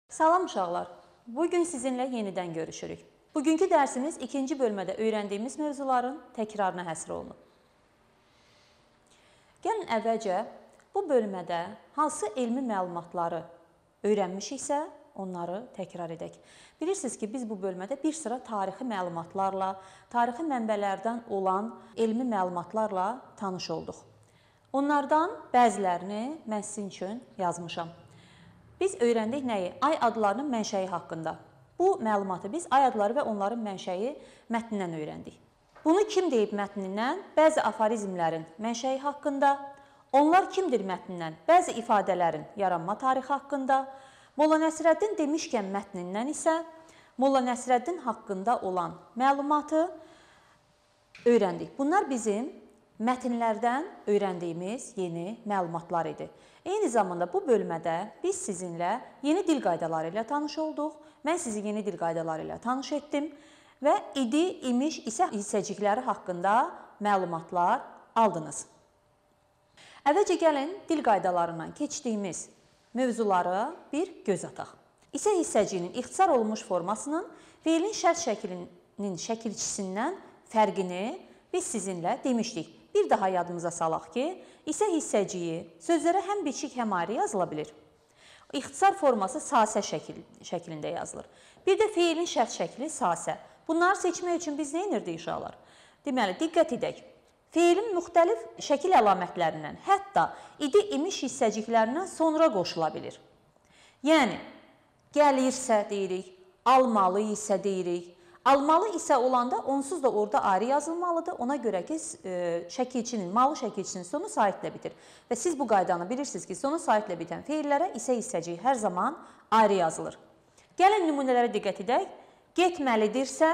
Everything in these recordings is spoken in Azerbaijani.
Salam uşaqlar. Bugün sizinlə yenidən görüşürük. Bugünkü dərsimiz ikinci bölmədə öyrəndiyimiz mövzuların təkrarına həsr olunub. Gəlin əvvəlcə bu bölmədə hansı elmi məlumatları öyrənmişiksə, onları təkrar edək. Bilirsiniz ki, biz bu bölmədə bir sıra tarixi məlumatlarla, tarixi mənbələrdən olan elmi məlumatlarla tanış olduq. Onlardan bəzilərini mən sizin üçün yazmışam. Biz öyrəndik nəyi? Ay adlarının mənşəyi haqqında. Bu məlumatı biz ay adları və onların mənşəyi mətnindən öyrəndik. Bunu kim deyib mətnindən? Bəzi aforizmlərin mənşəyi haqqında, onlar kimdir mətnindən? Bəzi ifadələrin yaranma tarixi haqqında, Molla Nəsrəddin demişkən mətnindən isə Molla Nəsrəddin haqqında olan məlumatı öyrəndik. Bunlar bizim mətnlərdən öyrəndiyimiz yeni məlumatlar idi. Eyni zamanda bu bölmədə biz sizinlə yeni dil qaydaları ilə tanış olduq. Mən sizi yeni dil qaydaları ilə tanış etdim və idi, imiş, isə hissəcikləri haqqında məlumatlar aldınız. Əvvəlcə gəlin dil qaydalarından keçdiyimiz mövzuları bir göz ataq. İsə hissəciyinin ixtisar olunmuş formasının feilin şərt şəklinin şəkilçisindən fərqini biz sizinlə demişdik. Bir daha yadımıza salaq ki, isə hissəciyi sözlərə həm biçik, həm ayrı yazıla bilir. İxtisar forması sasə şəklində yazılır. Bir də feilin şərt şəkli sasə. Bunları seçmək üçün biz nə edirdik uşaqlar? Deməli, diqqət edək. Feilin müxtəlif şəkil əlamətlərindən, hətta idi, imiş hissəciklərindən sonra qoşula bilir. Yəni, gəlirsə deyirik, almalı isə deyirik. Almalı isə olanda onsuz da orada ayrı yazılmalıdır. Ona görə ki, şəkilçinin, malı şəkilçinin sonu saitlə bitir. Və siz bu qaydanı bilirsiniz ki, sonu saitlə bitən feillərə isə hissəcik hər zaman ayrı yazılır. Gəlin nümunələrə diqqət edək. Getməlidirsə,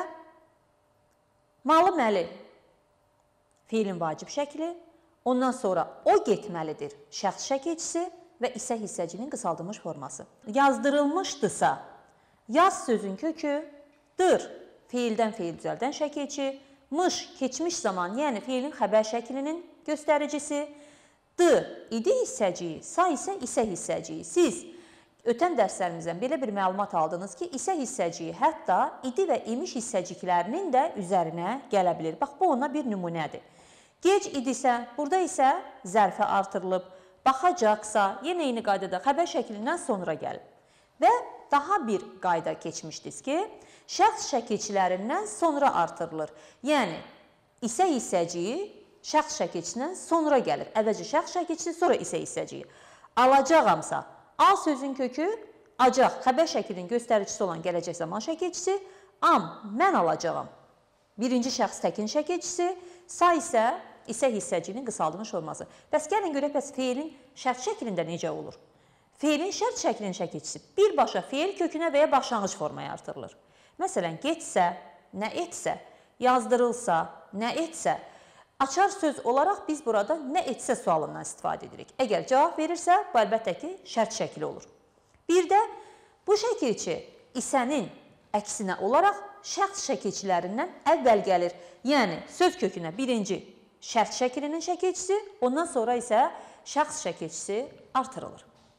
malı məli feilin vacib şəkli, ondan sonra o getməlidir şəxs şəkilçisi və isə hissəcinin qısaldılmış forması. Yazdırılmışdısa, yaz sözün kökü, dır, feildən feil düzəldən şəkilçi, mış, keçmiş zaman, yəni feilin xəbər şəklinin göstəricisi, d, idi hissəciyi, sa isə hissəciyi. Siz ötən dərslərimizdən belə bir məlumat aldınız ki, isə hissəciyi hətta idi və imiş hissəciklərinin də üzərinə gələ bilir. Bax, bu ona bir nümunədir. Gec idisə, burada isə zərfə artırılıb, baxacaqsa, yenə eyni qaydada xəbər şəklindən sonra gəlib. Və daha bir qayda keçmişdiniz ki, şəxs şəkilçilərindən sonra artırılır. Yəni, isə hissəciyi şəxs şəkilçisindən sonra gəlir. Əvvəlcə şəxs şəkilçisi, sonra isə hissəciyi. Alacağamsa, A sözün kökü, acaq, xəbər şəklinin göstəricisi olan gələcək zaman şəkilçisi, am, mən alacağam. Birinci şəxs təkin şəkilçisi, sa isə hissəcinin qısaldılmış forması. Bəs gəlin görək, bəs feilin şərt şəklində necə olur? Feilin şərt şəklinin şəkilçisi birbaşa feil kökünə və ya başlanğıc formaya artırılır. Məsələn, getsə, nə etsə, yazdırılsa, nə etsə, açar söz olaraq biz burada nə etsə sualından istifadə edirik. Əgər cavab verirsə, bu əlbəttə ki, şərt şəkli olur. Bir də bu şəkilçi isənin əksinə olaraq şəxs şəkilçilərindən əvvəl gəlir. Yəni, söz kökünə birinci şərt şəklinin şəkilçisi, ondan sonra isə şəxs şəkilçisi artırılır.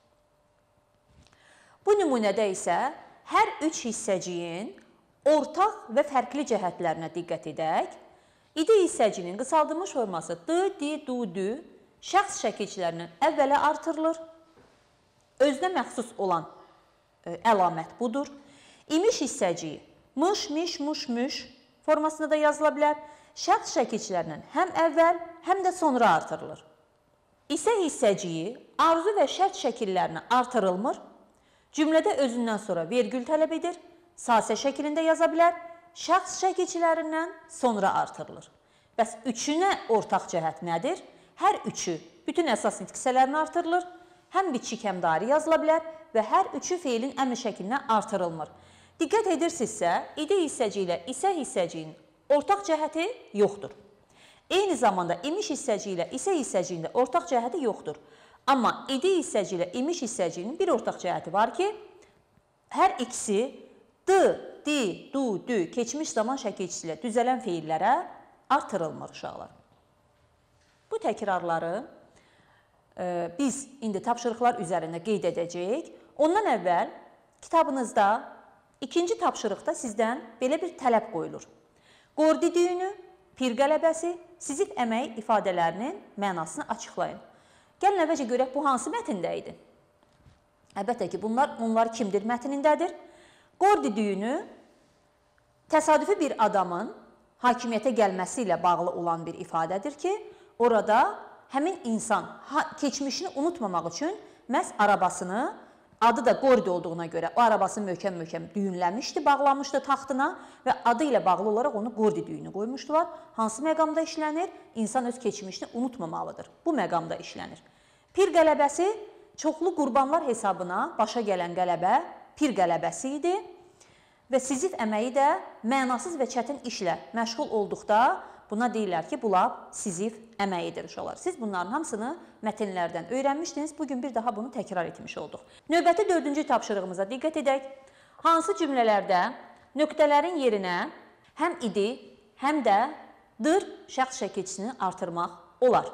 Bu nümunədə isə hər üç hissəciyin ortaq və fərqli cəhətlərinə diqqət edək. İdi hissəcinin qısaldılmış forması d, di, du, dü şəxs şəkilçilərindən əvvələ artırılır. Özünə məxsus olan əlamət budur. İmiş hissəciyi mış, miş, muş, müş formasında da yazıla bilər. Şəxs şəkilçilərindən həm əvvəl, həm də sonra artırılır. İsə hissəciyi arzu və şərt şəkillərinə artırılmır. Cümlədə özündən sonra vergül tələb edir. Sasə şəklində yaza bilər. Şəxs şəkilçilərindən sonra artırılır. Bəs üçünə ortaq cəhət nədir? Hər üçü bütün əsas nitq hissələrinə artırılır. Həm biçik, həm də ayrı yazıla bilər və hər üçü feilin əmr şəklinə artırılmır. Diqqət edirsinizsə, idi hissəci ilə isə hissəcinin ortaq cəhəti yoxdur. Eyni zamanda imiş hissəci ilə isə hissəcinin də ortaq cəhəti yoxdur. Amma idi hissəci ilə imiş hissəcinin bir ortaq cəhəti var ki, hər ikisi d, di, du, dü keçmiş zaman şəkilçisi ilə düzələn feillərə artırılmır uşaqlar. Bu təkrarları biz indi tapşırıqlar üzərində qeyd edəcəyik. Ondan əvvəl kitabınızda ikinci tapşırıqda sizdən belə bir tələb qoyulur. Qordi düyünü, pir qələbəsi, sizif əməyi ifadələrinin mənasını açıqlayın. Gəlin əvvəlcə görək bu hansı mətndə idi? Əlbəttə ki, onlar kimdir mətnindədir? Qordi düyünü təsadüfi bir adamın hakimiyyətə gəlməsi ilə bağlı olan bir ifadədir ki, orada həmin insan keçmişini unutmamaq üçün məhz arabasını, adı da Qordi olduğuna görə o arabasını möhkəm-möhkəm düyünləmişdi, bağlamışdı taxtına və adı ilə bağlı olaraq onu Qordi düyünü qoymuşdular. Hansı məqamda işlənir? İnsan öz keçmişini unutmamalıdır. Bu məqamda işlənir. Pir qələbəsi çoxlu qurbanlar hesabına başa gələn qələbə pir qələbəsi idi və sizif əməyi də mənasız və çətin işlə məşğul olduqda buna deyirlər ki, bu lap sizif əməyidir uşaqlar. Siz bunların hamısını mətnlərdən öyrənmişdiniz. Bugün bir daha bunu təkrar etmiş olduq. Növbəti 4-cü tapşırığımıza diqqət edək. Hansı cümlələrdə nöqtələrin yerinə həm idi, həm də dır şəxs şəkilçisini artırmaq olar?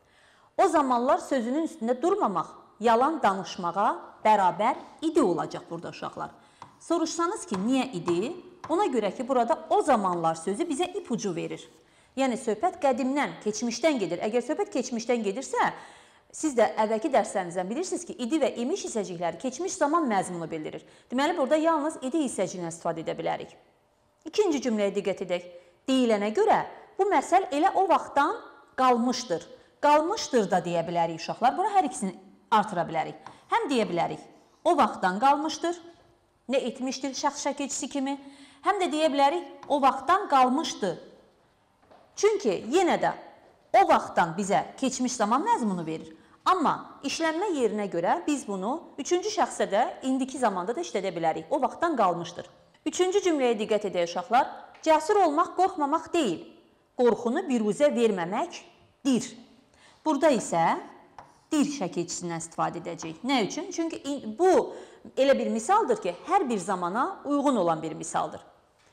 O zamanlar sözünün üstündə durmamaq, yalan danışmağa bərabər idi olacaq burada uşaqlar. Soruşsanız ki, niyə idi? Ona görə ki, burada o zamanlar sözü bizə ipucu verir. Yəni, söhbət qədimdən, keçmişdən gedir. Əgər söhbət keçmişdən gedirsə, siz də əvvəlki dərslərinizdən bilirsiniz ki, idi və imiş hissəcikləri keçmiş zaman məzmunu bildirir. Deməli, burada yalnız idi hissəciyindən istifadə edə bilərik. İkinci cümləyə diqqət edək. Deyilənə görə bu məsəl elə o vaxtdan qalmışdır. Qalmışdır da deyə bilərik uşaqlar. Buna hər ikisini artıra bilərik. Həm deyə bilərik, o vaxtdan qalmışdır, nə etmişdir şəxs şəkilçisi kimi, həm də deyə bilərik, o vaxtdan qalmışdı. Çünki yenə də o vaxtdan bizə keçmiş zaman məzmunu verir. Amma işlənmə yerinə görə biz bunu üçüncü şəxsə də, indiki zamanda da işlədə bilərik. O vaxtdan qalmışdır. Üçüncü cümləyə diqqət edək uşaqlar. Cəsur olmaq, qorxmamaq deyil. Qorxunu biruzə verməməkdir. Burada isə dir şəkilçisindən istifadə edəcəyik. Nə üçün? Çünki bu elə bir misaldır ki, hər bir zamana uyğun olan bir misaldır.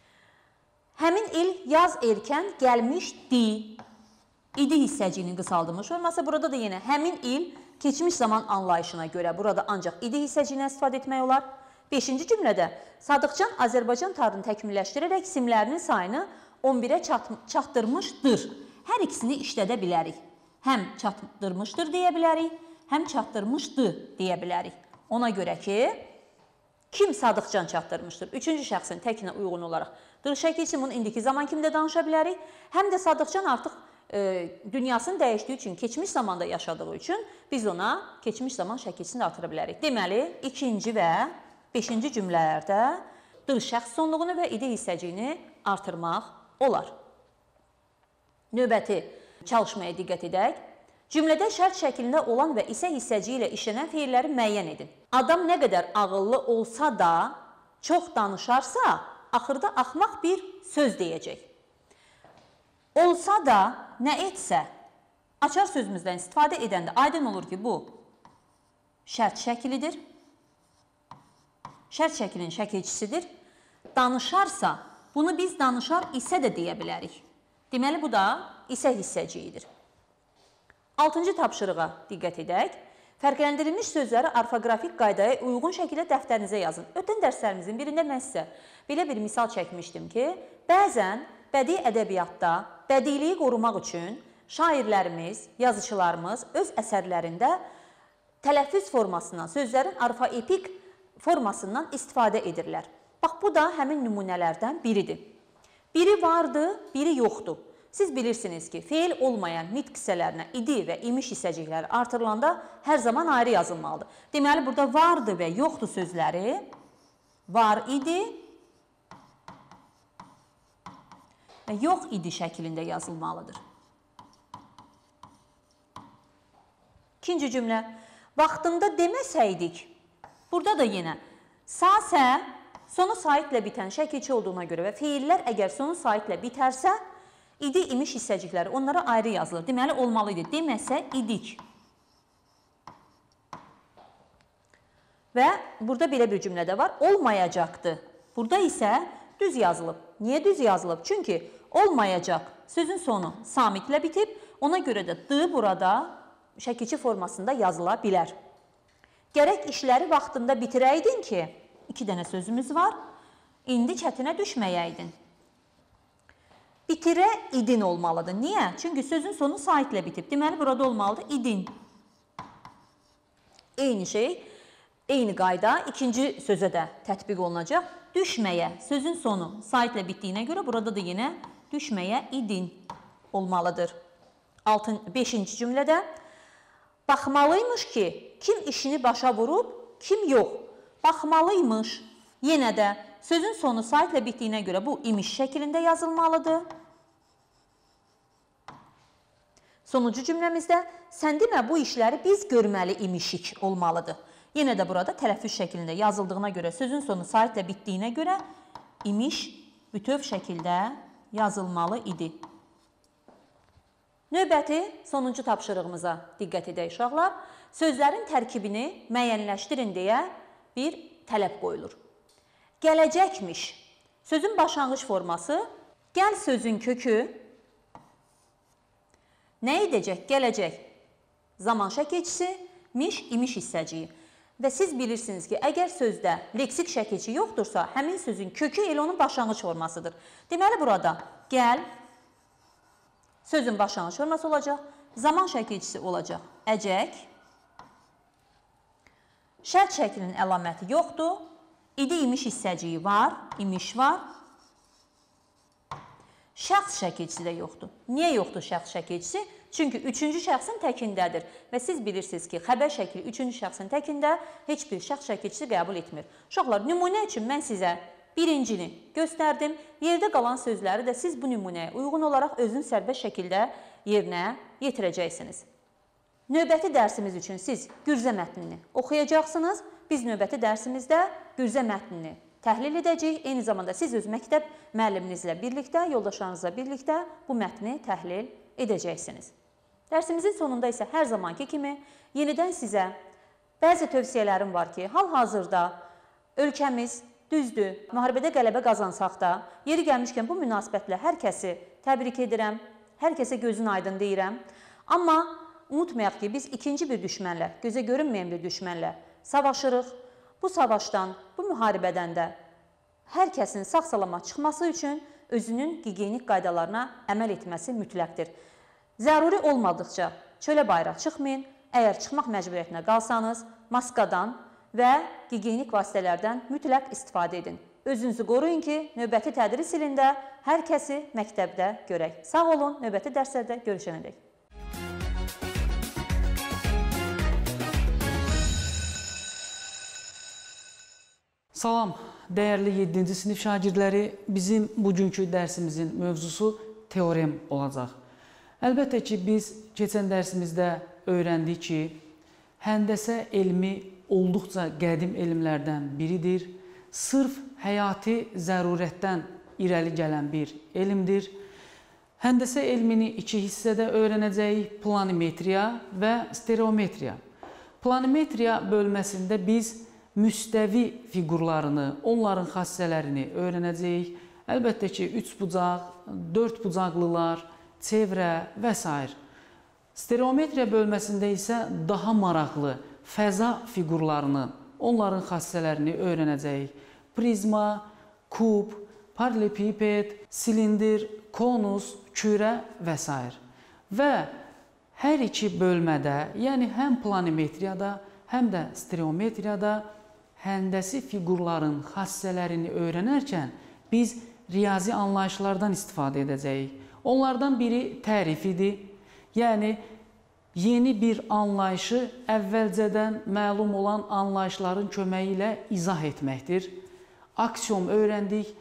Həmin il yaz erkən gəlmişdi. İdi hissəciyinin qısaldılmış forması. Burada da yenə həmin il keçmiş zaman anlayışına görə burada ancaq idi hissəciyindən istifadə etmək olar. 5-ci cümlədə Sadıqcan Azərbaycan tarını təkmilləşdirərək simlərinin sayını 11-ə çatdırmışdır. Hər ikisini işlədə bilərik. Həm çatdırmışdır deyə bilərik, həm çatdırmışdı deyə bilərik. Ona görə ki, kim Sadıqcan çatdırmışdır? Üçüncü şəxsin təkinə uyğun olaraq. Dır şəkilçisi bunu indiki zaman kimdə danışa bilərik. Həm də Sadıqcan artıq dünyasını dəyişdiyi üçün, keçmiş zamanda yaşadığı üçün biz ona keçmiş zaman şəkilçisini artıra bilərik. Deməli, ikinci və 5-ci cümlələrdə dır şəxs sonluğunu və idi hissəciyini artırmaq olar. Növbəti çalışmaya diqqət edək. Cümlədə şərt şəklində olan və isə hissəciyi ilə işlənən feilləri müəyyən edin. Adam nə qədər ağıllı olsa da, çox danışarsa, axırda axmaq bir söz deyəcək. Olsa da, nə etsə, açar sözümüzdən istifadə edəndə aydın olur ki, bu şərt şəklidir. Şərt şəklinin şəkilçisidir. Danışarsa, bunu biz danışar isə də deyə bilərik. Deməli, bu da isə hissəciyidir. 6-cı tapşırığa diqqət edək. Fərqləndirilmiş sözləri orfoqrafik qaydaya uyğun şəkildə dəftərinizə yazın. Ötən dərslərimizin birində mən sizə belə bir misal çəkmişdim ki, bəzən bədii ədəbiyyatda bədiliyi qorumaq üçün şairlərimiz, yazıçılarımız öz əsərlərində tələffüz formasından, sözlərin orfoepik formasından istifadə edirlər. Bax, bu da həmin nümunələrdən biridir. Biri vardı, biri yoxdur. Siz bilirsiniz ki, feil olmayan nitq hissələrinə idi və imiş hissəcikləri artırılanda hər zaman ayrı yazılmalıdır. Deməli, burada vardı və yoxdur sözləri var idi və yox idi şəklində yazılmalıdır. İkinci cümlə, vaxtında deməsəydik, burada da yenə sa-sə sonu saitlə bitən şəkilçi olduğuna görə və feillər əgər sonu saitlə bitərsə, idi imiş hissəcikləri onlara ayrı yazılır. Deməli, olmalı idi. Deməsə idik. Və burada belə bir cümlə də var. Olmayacaqdı. Burada isə düz yazılıb. Niyə düz yazılıb? Çünki olmayacaq sözün sonu samitlə bitib. Ona görə də d burada şəkilçi formasında yazıla bilər. Gərək işləri vaxtında bitirəydin ki, 2 dənə sözümüz var. İndi çətinə düşməyəydin. Bitirə idin olmalıdır. Niyə? Çünki sözün sonu saitlə bitib. Deməli, burada olmalıdır idin. Eyni şey, eyni qayda ikinci sözə də tətbiq olunacaq. Düşməyə, sözün sonu saitlə bitdiyinə görə burada da yenə düşməyə idin olmalıdır. 5-ci cümlədə baxmalıymış ki, kim işini başa vurub, kim yox. Baxmalıymış. Yenə də sözün sonu saitlə bitdiyinə görə bu imiş şəklində yazılmalıdır. Sonuncu cümləmizdə sən demə bu işləri biz görməli imişik olmalıdır. Yenə də burada tələffüz şəklində yazıldığına görə sözün sonu saitlə bitdiyinə görə imiş bütöv şəkildə yazılmalı idi. Növbəti sonuncu tapşırığımıza diqqət edək uşaqlar. Sözlərin tərkibini müəyyənləşdirin deyə bir tələb qoyulur. Gələcəkmiş. Sözün başlanğıc forması gəl sözün kökü nə edəcək? Gələcək. Zaman şəkilçisi, miş, imiş hissəciyi. Və siz bilirsiniz ki, əgər sözdə leksik şəkilçi yoxdursa, həmin sözün kökü elə onun başlanğıc formasıdır. Deməli, burada gəl, sözün başlanğıc forması olacaq, zaman şəkilçisi olacaq, əcək, şərt şəklinin əlaməti yoxdur, idi imiş hissəciyi var, imiş var, şəxs şəkilçisi də yoxdur. Niyə yoxdur şəxs şəkilçisi? Çünki üçüncü şəxsin təkindədir və siz bilirsiniz ki, xəbər şəkli üçüncü şəxsin təkində heç bir şəxs şəkilçisi qəbul etmir. Uşaqlar, nümunə üçün mən sizə birincini göstərdim. Yerdə qalan sözləri də siz bu nümunəyə uyğun olaraq özünüz sərbəst şəkildə yerinə yetirəcəksiniz. Növbəti dərsimiz üçün siz gürzə mətnini oxuyacaqsınız. Biz növbəti dərsimizdə gürzə mətnini təhlil edəcəyik. Eyni zamanda siz öz məktəb müəlliminizlə birlikdə, yoldaşlarınızla birlikdə bu mətni təhlil edəcəksiniz. Dərsimizin sonunda isə hər zamanki kimi yenidən sizə bəzi tövsiyələrim var ki, hal-hazırda ölkəmiz düzdür, müharibədə qələbə qazansaq da, yeri gəlmişkən bu münasibətlə hər kəsi təbrik edirəm, hər kəsə gözün aydın deyirəm. Amma unutmayaq ki, biz ikinci bir düşmənlə, gözə görünməyən bir düşmənlə savaşırıq. Bu savaşdan, bu müharibədən də hər kəsin sağ-salamat çıxması üçün özünün gigiyenik qaydalarına əməl etməsi mütləqdir. Zəruri olmadıqca çölə bayıra çıxmayın. Əgər çıxmaq məcburiyyətinə qalsanız, maskadan və gigiyenik vasitələrdən mütləq istifadə edin. Özünüzü qoruyun ki, növbəti tədris ilində hər kəsi məktəbdə görək. Sağ olun, növbəti dərslərdə görüşənədək. Salam, dəyərli 7-ci sinif şagirdləri. Bizim bugünkü dərsimizin mövzusu teorem olacaq. Əlbəttə ki, biz keçən dərsimizdə öyrəndik ki, həndəsə elmi olduqca qədim elmlərdən biridir. Sırf həyati zərurətdən irəli gələn bir elmdir. Həndəsə elmini iki hissədə öyrənəcəyik: planimetriya və stereometriya. Planimetriya bölməsində biz müstəvi fiqurlarını, onların xassələrini öyrənəcəyik. Əlbəttə ki, 3 bucaq, 4 bucaqlılar, çevrə və s. Stereometriya bölməsində isə daha maraqlı fəza fiqurlarını, onların xassələrini öyrənəcəyik. Prizma, kub, paralelipiped, silindir, konus, kürə və s. Və hər iki bölmədə, yəni həm planimetriyada, həm də stereometriyada həndəsi fiqurların xassələrini öyrənərkən biz riyazi anlayışlardan istifadə edəcəyik. Onlardan biri tərif idi, yəni yeni bir anlayışı əvvəlcədən məlum olan anlayışların köməyi ilə izah etməkdir. Aksiom öyrəndik,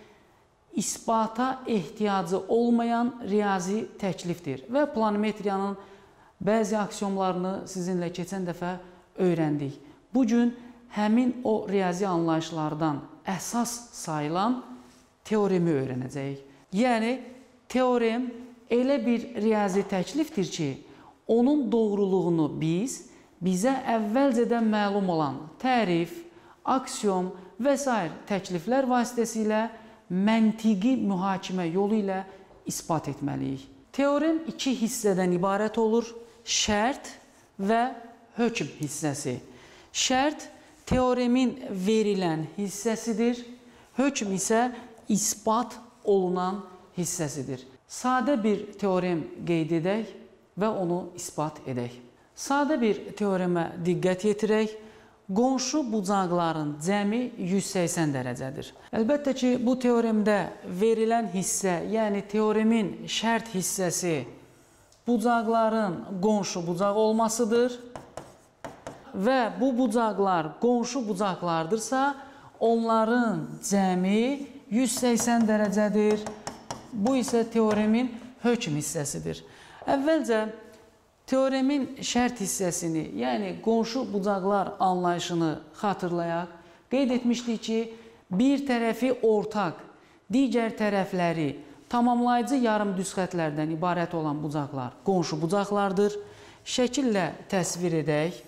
isbata ehtiyacı olmayan riyazi təklifdir və planimetriyanın bəzi aksiomlarını sizinlə keçən dəfə öyrəndik. Bugün həmin o riyazi anlayışlardan əsas sayılan teoremi öyrənəcəyik. Yəni, teorem elə bir riyazi təklifdir ki, onun doğruluğunu bizə əvvəlcədən məlum olan tərif, aksiom və s. təkliflər vasitəsilə məntiqi mühakimə yolu ilə isbat etməliyik. Teorem iki hissədən ibarət olur: şərt və hökm hissəsi. Şərt teoremin verilən hissəsidir. Hökm isə isbat olunan hissəsidir. Sadə bir teorem qeyd edək və onu isbat edək. Sadə bir teoremə diqqət yetirək. Qonşu bucaqların cəmi 180 dərəcədir. Əlbəttə ki, bu teoremdə verilən hissə, yəni teoremin şərt hissəsi bucaqların qonşu bucaq olmasıdır və bu bucaqlar qonşu bucaqlardırsa, onların cəmi 180 dərəcədir. Bu isə teoremin hökm hissəsidir. Əvvəlcə teoremin şərt hissəsini, yəni qonşu bucaqlar anlayışını xatırlayaq. Qeyd etmişdik ki, bir tərəfi ortaq, digər tərəfləri tamamlayıcı yarım düz xətlərdən ibarət olan bucaqlar qonşu bucaqlardır. Şəkillə təsvir edək.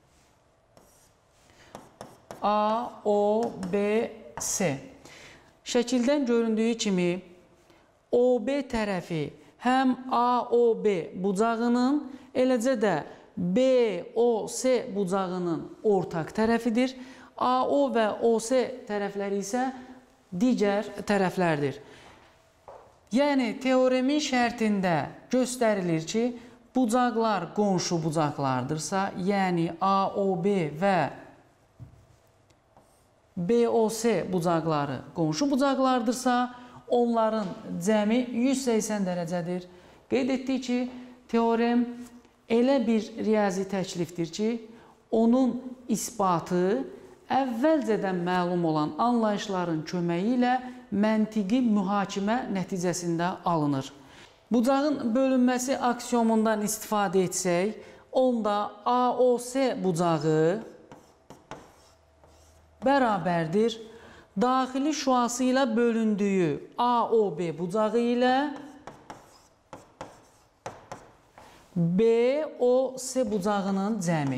A, O, B, S. Şəkildən göründüyü kimi OB tərəfi həm AOB bucağının, eləcə də BOS bucağının ortaq tərəfidir. AO və OS tərəfləri isə digər tərəflərdir. Yəni, teoremin şərtində göstərilir ki, bucaqlar qonşu bucaqlardırsa, yəni AOB və BOS bucaqları qonşu bucaqlardırsa, onların cəmi 180 dərəcədir. Qeyd etdik ki, teorem elə bir riyazi təklifdir ki, onun isbatı əvvəlcədən məlum olan anlayışların köməyi ilə məntiqi mühakimə nəticəsində alınır. Bucağın bölünməsi aksiomundan istifadə etsək, onda AOS bucağı bərabərdir daxili şüası ilə bölündüyü AOB bucağı ilə BOS bucağının cəmi.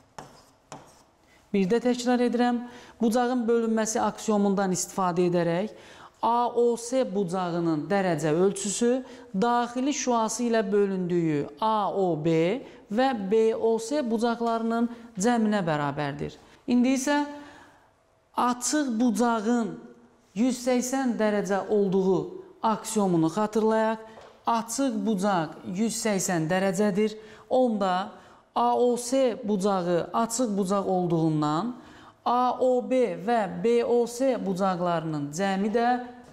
Bir də təkrar edirəm, bucağın bölünməsi aksiomundan istifadə edərək AOS bucağının dərəcə ölçüsü daxili şüası ilə bölündüyü AOB və BOS bucaqlarının cəminə bərabərdir. İndi isə açıq bucağın 180 dərəcə olduğu aksiyomunu xatırlayaq. Açıq bucaq 180 dərəcədir. Onda AOS bucağı açıq bucaq olduğundan AOB və BOS bucaqlarının cəmi də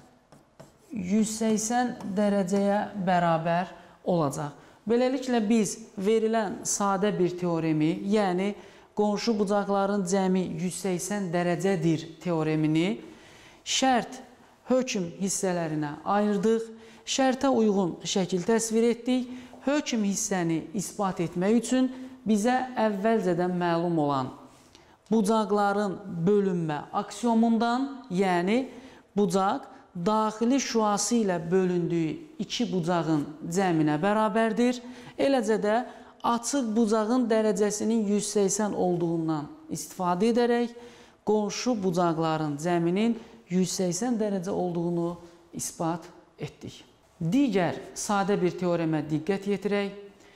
180 dərəcəyə bərabər olacaq. Beləliklə biz verilən sadə bir teoremi, yəni qonşu bucaqların cəmi 180 dərəcədir teoremini şərt, hökm hissələrinə ayırdıq. Şərtə uyğun şəkil təsvir etdik. Hökm hissəni isbat etmək üçün bizə əvvəlcədən məlum olan bucaqların bölünmə aksiomundan, yəni bucaq daxili şüası ilə bölündüyü iki bucağın cəminə bərabərdir. Eləcə də açıq bucağın dərəcəsinin 180 olduğundan istifadə edərək qonşu bucaqların cəminin 180 dərəcə olduğunu isbat etdik. Digər sadə bir teoremə diqqət yetirək.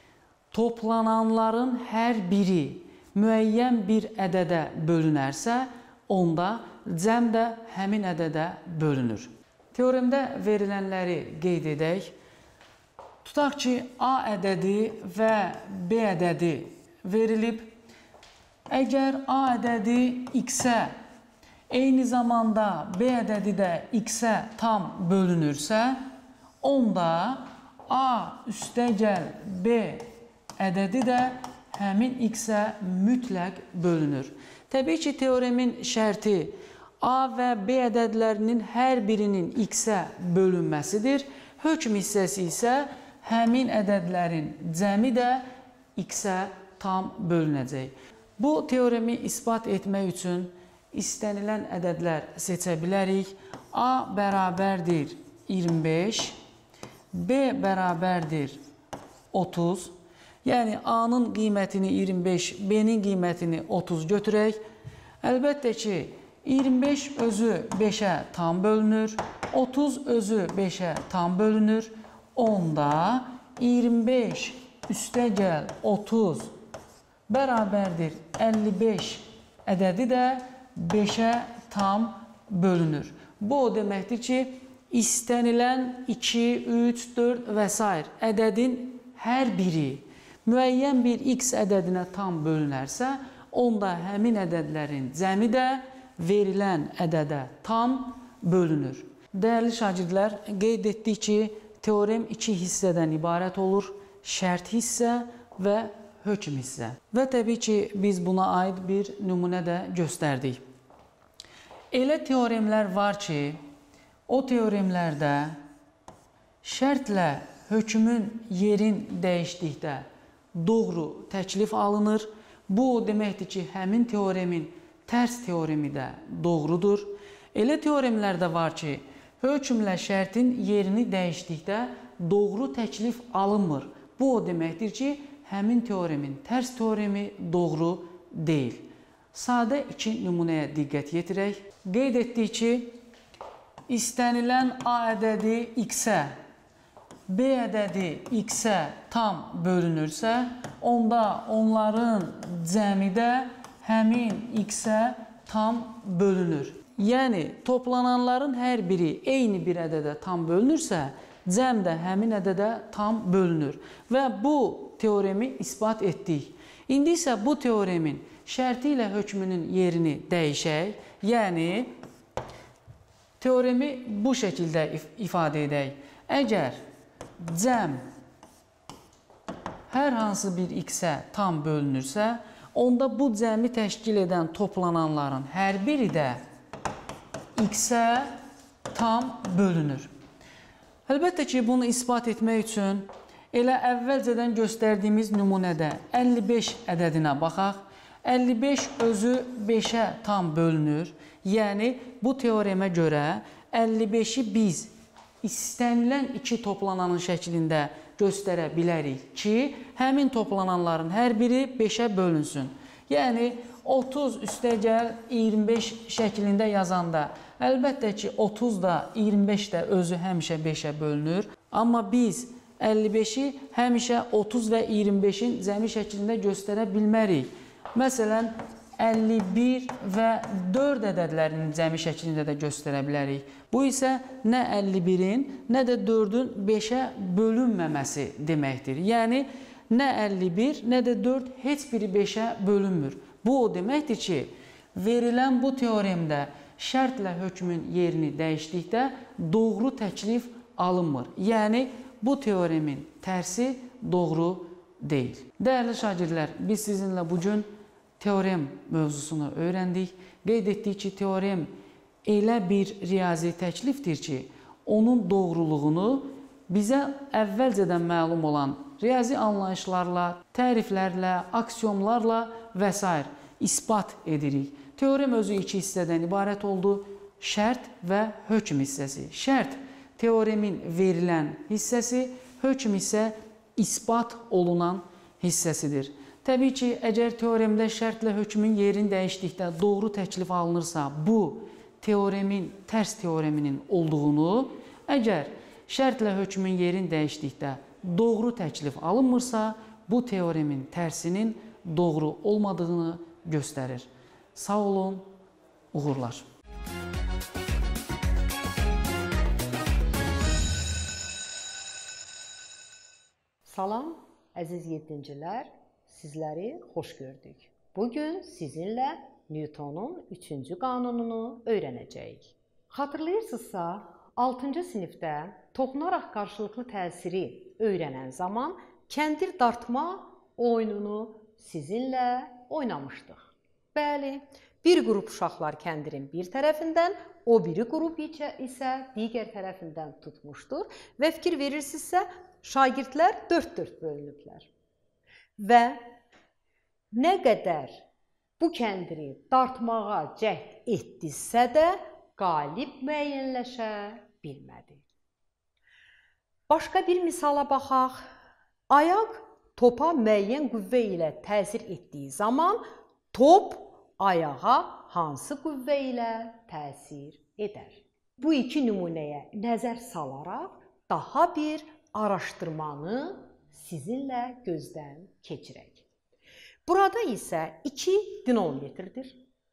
Toplananların hər biri müəyyən bir ədədə bölünərsə, onda cəm də həmin ədədə bölünür. Teoremdə verilənləri qeyd edək. Tutaq ki, A ədədi və B ədədi verilib. Əgər A ədədi X-ə, eyni zamanda B ədədi də X-ə tam bölünürsə, onda A üstəgəl B ədədi də həmin X-ə mütləq bölünür. Təbii ki, teoremin şərti A və B ədədlərinin hər birinin X-ə bölünməsidir. Hökm hissəsi isə həmin ədədlərin cəmi də X-ə tam bölünəcək. Bu teoremi isbat etmək üçün istənilən ədədlər seçə bilərik. A bərabərdir 25, B bərabərdir 30. Yəni, A-nın qiymətini 25, B-nin qiymətini 30 götürək. Əlbəttə ki, 25 özü 5-ə tam bölünür, 30 özü 5-ə tam bölünür. Onda 25 üstəgəl 30 bərabərdir 55 ədədi də 5-ə tam bölünür. Bu o deməkdir ki, istənilən 2, 3, 4 və s. ədədin hər biri müəyyən bir x ədədinə tam bölünərsə, onda həmin ədədlərin cəmi də verilən ədədə tam bölünür. Dəyərli şagirdlər, qeyd etdik ki, teorem 2 hissədən ibarət olur: şərt hissə və hökm hissə. Və təbii ki, biz buna aid bir nümunə də göstərdik. Elə teoremlər var ki, o teoremlərdə şərtlə hökmün yerin dəyişdikdə doğru təklif alınır. Bu o deməkdir ki, həmin teoremin tərs teoremi də doğrudur. Elə teoremlər də var ki, hökmlə şərtin yerini dəyişdikdə doğru təklif alınmır. Bu o deməkdir ki, həmin teoremin tərs teoremi doğru deyil. Sadə 2 nümunəyə diqqət yetirək. Qeyd etdik ki, istənilən A ədədi x-ə, B ədədi x-ə tam bölünürsə, onda onların cəmi də həmin x-ə tam bölünür. Yəni, toplananların hər biri eyni bir ədədə tam bölünürsə, cəm də həmin ədədə tam bölünür. Və bu teoremi isbat etdik. İndi isə bu teoremin şərti ilə hökmünün yerini dəyişək. Yəni, teoremi bu şəkildə ifadə edək. Əgər cəm hər hansı bir x-ə tam bölünürsə, onda bu cəmi təşkil edən toplananların hər biri də x-ə tam bölünür. Əlbəttə ki, bunu isbat etmək üçün elə əvvəlcədən göstərdiyimiz nümunədə 55 ədədinə baxaq. 55 özü 5-ə tam bölünür. Yəni, bu teoremə görə 55-i biz istənilən 2 toplananın şəklində göstərə bilərik ki, həmin toplananların hər biri 5-ə bölünsün. Yəni, 30 üstəgəl 25 şəklində yazanda, əlbəttə ki, 30 da 25 də özü həmişə 5-ə bölünür. Amma biz 55-i həmişə 30 və 25-in cəmi şəklində göstərə bilmərik. Məsələn, 51 və 4 ədədlərinin cəmi şəklində də göstərə bilərik. Bu isə nə 51-in, nə də 4-ün 5-ə bölünməməsi deməkdir. Yəni, nə 51, nə də 4 heç biri 5-ə bölünmür. Bu o deməkdir ki, verilən bu teoremdə şərtlə hökmün yerini dəyişdikdə doğru təklif alınmır. Yəni, bu teoremin tərsi doğru deyil. Dəyərli şagirdlər, biz sizinlə bugün teorem mövzusunu öyrəndik. Qeyd etdik ki, teorem elə bir riyazi təklifdir ki, onun doğruluğunu bizə əvvəlcədən məlum olan riyazi anlayışlarla, təriflərlə, aksiyomlarla və s. isbat edirik. Teorem özü 2 hissədən ibarət oldu: şərt və hökm hissəsi. Şərt teoremin verilən hissəsi, hökm isə isbat olunan hissəsidir. Təbii ki, əgər teoremdə şərtlə hökmün yerini dəyişdikdə doğru təklif alınırsa, bu teoremin tərs teoreminin olduğunu, əgər şərtlə hökmün yerini dəyişdikdə doğru təklif alınmırsa, bu teoremin tərsinin doğru olmadığını göstərir. Sağ olun, uğurlar. Salam, əziz 7-cilər, sizləri xoş gördük. Bugün sizinlə Newtonun 3-cü qanununu öyrənəcəyik. Xatırlayırsınızsa, 6-cı sinifdə toxunaraq qarşılıqlı təsiri öyrənən zaman kəndir dartma oyununu sizinlə oynamışdıq. Bəli, bir qrup uşaqlar kəndirin bir tərəfindən, o biri qrup isə digər tərəfindən tutmuşdur və fikir verirsinizsə, şagirdlər 4-4 bölünüblər. Və nə qədər bu kəndiri dartmağa cəhd etdirsə də qalib müəyyənləşə bilmədi. Başqa bir misala baxaq. Ayaq topa müəyyən qüvvə ilə təsir etdiyi zaman top ayağa hansı qüvvə ilə təsir edər? Bu iki nümunəyə nəzər salaraq daha bir araşdırmanı sizinlə gözdən keçirək. Burada isə 2 dinometrdir.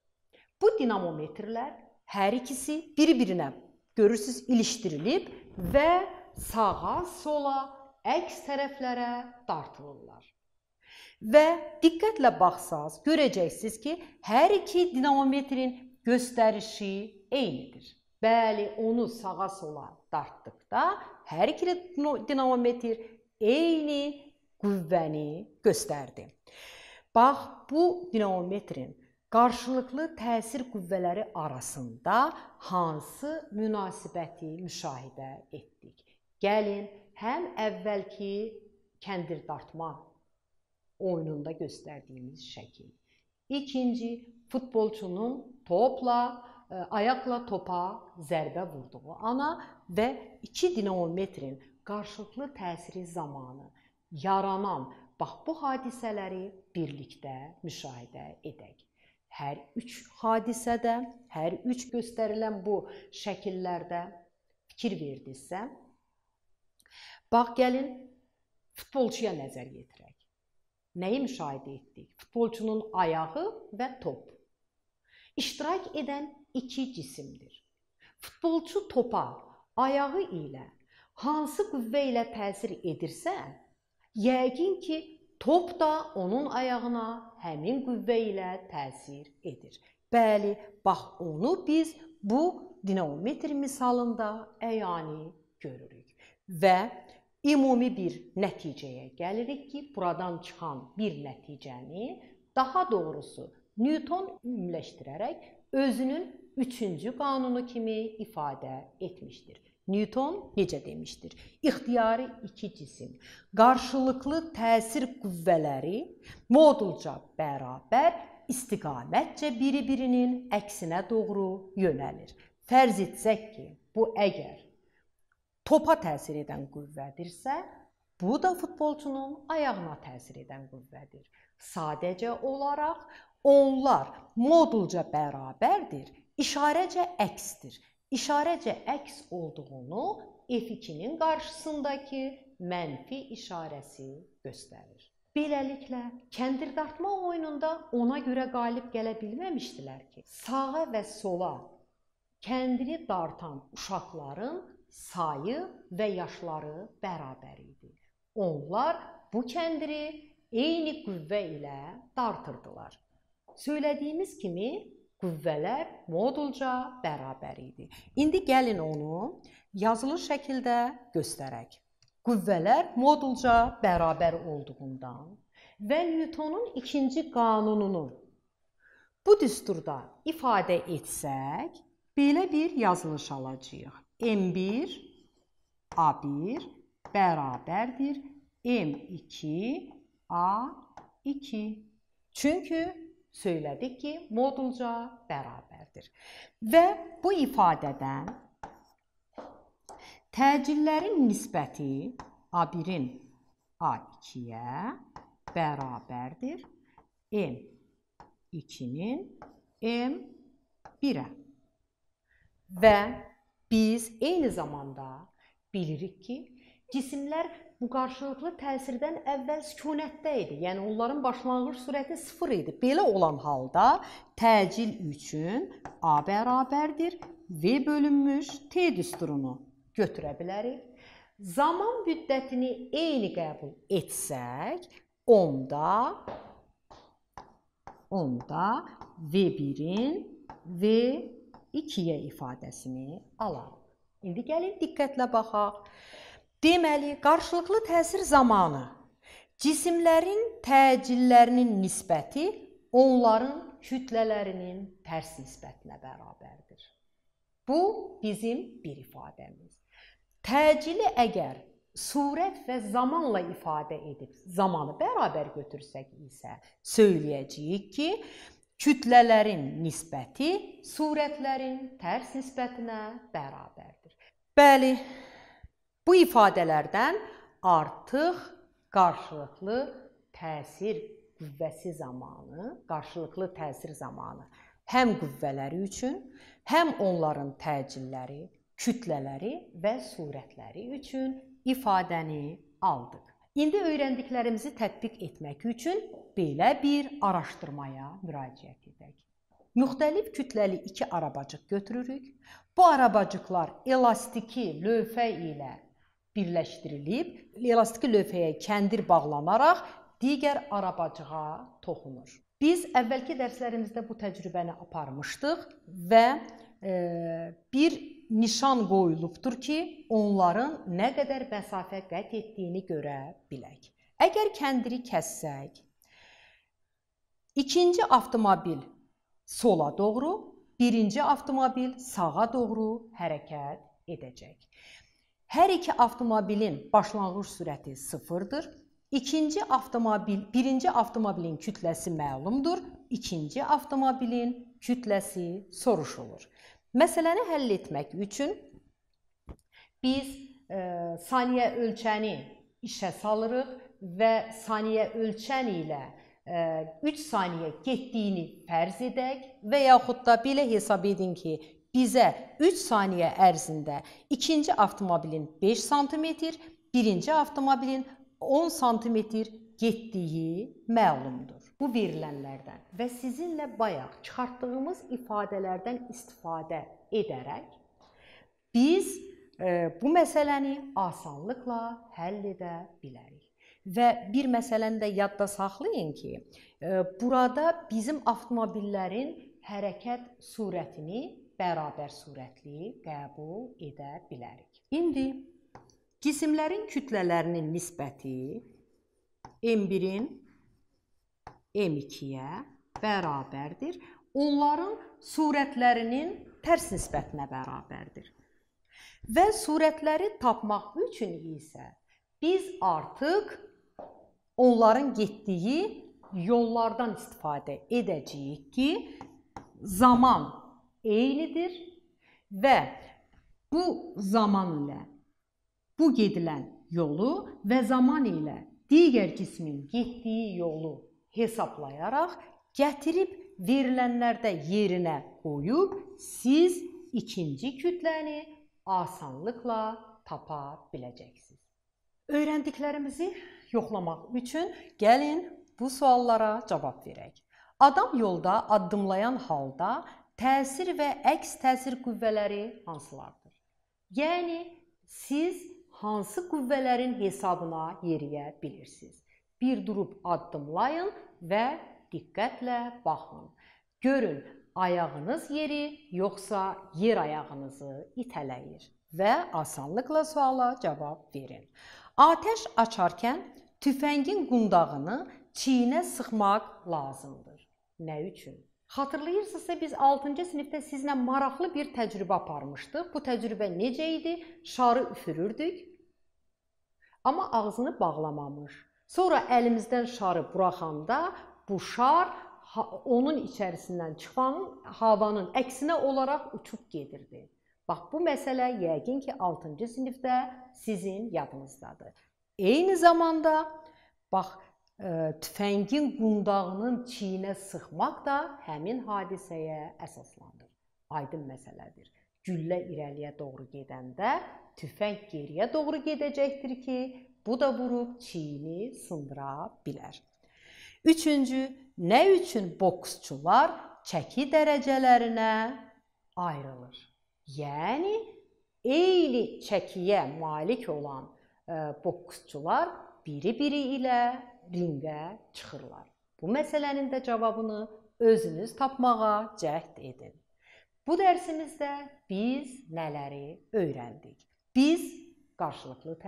Bu dinamometrlər hər ikisi bir-birinə görürsüz ilişdirilib və sağa, sola, əks tərəflərə dartılırlar. Və diqqətlə baxsaz, görəcəksiniz ki, hər iki dinamometrin göstərişi eynidir. Bəli, onu sağa, sola dartdıqda hər iki dinamometr eyni qüvvəni göstərdi. Bax, bu dinamometrin qarşılıqlı təsir qüvvələri arasında hansı münasibəti müşahidə etdik? Gəlin, həm əvvəlki kəndir dartma oyununda göstərdiyimiz şəkil. İkinci, futbolçunun ayaqla topa zərbə vurduğu ana və iki dinamometrin qarşılıqlı təsiri zamanı yaranan bu hadisələri birlikdə müşahidə edək. Hər üç hadisədə, hər üç göstərilən bu şəkillərdə fikir verdinizsə, bax, gəlin, futbolçuya nəzər yetirək. Nəyi müşahidə etdik? Futbolçunun ayağı və top. İştirak edən iki cisimdir. Futbolçu topa ayağı ilə hansı qüvvə ilə təsir edirsə, yəqin ki, top da onun ayağına həmin qüvvə ilə təsir edir. Bəli, bax, onu biz bu dinamometr misalında əyani görürük. Və ümumi bir nəticəyə gəlirik ki, buradan çıxan bir nəticəni, daha doğrusu Newton ümumiləşdirərək özünün üçüncü qanunu kimi ifadə etmişdir. Newton necə demişdir? İxtiyari iki cisim qarşılıqlı təsir qüvvələri modulca bərabər istiqamətcə biri-birinin əksinə doğru yönəlir. Fərz etsək ki, bu əgər topa təsir edən qüvvədirsə, bu da futbolçunun ayağına təsir edən qüvvədir. Sadəcə olaraq onlar modulca bərabərdir, işarəcə əksdir. İşarəcə əks olduğunu F2-nin qarşısındakı mənfi işarəsi göstərir. Beləliklə, kəndir dartma oyununda ona görə qalib gələ bilməmişdilər ki, sağa və sola kəndiri dartan uşaqların sayı və yaşları bərabər idi. Onlar bu kəndiri eyni qüvvə ilə dartırdılar. Söylədiyimiz kimi, qüvvələr modulca bərabər idi. İndi gəlin onu yazılı şəkildə göstərək. Qüvvələr modulca bərabər olduğundan və Newtonun ikinci qanununu bu düsturda ifadə etsək, belə bir yazılış alacağıq. M1 A1 bərabərdir M2 A2. Çünki söylədik ki, modulca bərabərdir. Və bu ifadədən təcillərin nisbəti A1-in A2-yə bərabərdir M2-nin M1-ə. Və biz eyni zamanda bilirik ki, cisimlər bu qarşılıqlı təsirdən əvvəl sükunətdə idi. Yəni, onların başlanğıc sürəti 0 idi. Belə olan halda təcil üçün A bərabərdir V bölünmüş T düsturunu götürə bilərik. Zaman müddətini eyni qəbul etsək, onda V1-in V2-yə ifadəsini alarıq. İndi gəlin diqqətlə baxaq. Deməli, qarşılıqlı təsir zamanı cisimlərin təcillərinin nisbəti onların kütlələrinin tərs nisbətinə bərabərdir. Bu bizim bir ifadəmiz. Təcili əgər surət və zamanla ifadə edib zamanı bərabər götürsək isə söyləyəcəyik ki, kütlələrin nisbəti surətlərin tərs nisbətinə bərabərdir. Bəli, bu ifadələrdən artıq qarşılıqlı təsir qüvvəsi zamanı, qarşılıqlı təsir zamanı həm qüvvələri üçün, həm onların təcilləri, kütlələri və surətləri üçün ifadəni aldıq. İndi öyrəndiklərimizi tətbiq etmək üçün belə bir araşdırmaya müraciət edək. müxtəlif kütləli 2 arabacıq götürürük. Bu arabacıqlar elastiki lövhə ilə birləşdirilib, elastiki lövhəyə kəndir bağlanaraq digər arabacığa toxunur. Biz əvvəlki dərslərimizdə bu təcrübəni aparmışdıq və bir nişan qoyulubdur ki, onların nə qədər məsafə qət etdiyini görə bilək. Əgər kəndiri kəssək, ikinci avtomobil sola doğru, birinci avtomobil sağa doğru hərəkət edəcək. Hər iki avtomobilin başlanğıc sürəti 0-dır. Birinci avtomobilin kütləsi məlumdur, ikinci avtomobilin kütləsi soruşulur. Məsələni həll etmək üçün biz saniyə ölçəni işə salırıq və saniyə ölçən ilə 3 saniyə getdiyini fərz edək və yaxud da belə hesab edin ki, bizə 3 saniyə ərzində ikinci avtomobilin 5 sm, birinci avtomobilin 10 sm getdiyi məlumdur. Bu verilənlərdən və sizinlə bayaq çıxartdığımız ifadələrdən istifadə edərək biz bu məsələni asanlıqla həll edə bilərik. Və bir məsələni də yadda saxlayın ki, burada bizim avtomobillərin hərəkət sürətini bərabər sürətli qəbul edə bilərik. İndi cisimlərin kütlələrinin nisbəti M1-in M2-yə bərabərdir. Onların sürətlərinin tərs nisbətinə bərabərdir. Və sürətləri tapmaq üçün isə biz artıq onların getdiyi yollardan istifadə edəcəyik ki, zaman eynidir və bu zaman ilə bu gedilən yolu və zaman ilə digər cismin getdiyi yolu hesablayaraq gətirib verilənlərdə yerinə qoyub siz ikinci kütləni asanlıqla tapa biləcəksiniz. Öyrəndiklərimizi yoxlamaq üçün gəlin bu suallara cavab verək. Adam yolda addımlayan halda təsir və əks təsir qüvvələri hansılardır? Yəni siz hansı qüvvələrin hesabına yeriyə bilirsiniz? Bir durub addımlayın və diqqətlə baxın. Görün, ayağınız yeri yoxsa yer ayağınızı itələyir və asanlıqla suala cavab verin. Atəş açarkən tüfəngin qundağını çiyinə sıxmaq lazımdır. Nə üçün? Xatırlayırsınızsa biz 6-cı sinifdə sizlə maraqlı bir təcrübə aparmışdıq. Bu təcrübə necə idi? Şarı üfürürdük, amma ağzını bağlamamış. Sonra əlimizdən şarı buraxanda bu şar onun içərisindən çıxan havanın əksinə olaraq uçub gedirdi. Bax, bu məsələ yəqin ki 6-cı sinifdə sizin yadınızdadır. Eyni zamanda, bax, tüfəngin qundağının çiyinə sıxmaq da həmin hadisəyə əsaslanır. Aydın məsələdir. Güllə irəliyə doğru gedəndə tüfəng geriyə doğru gedəcəkdir ki, bu da vurub çiyini sındıra bilər. Üçüncü, nə üçün boksçular çəki dərəcələrinə ayrılır? Yəni, eyni çəkiyə malik olan boksçular biri-biri ilə ringə çıxırlar. Bu məsələnin də cavabını özünüz tapmağa cəhd edin. Bu dərsimizdə biz nələri öyrəndik? Biz qarşılıqlı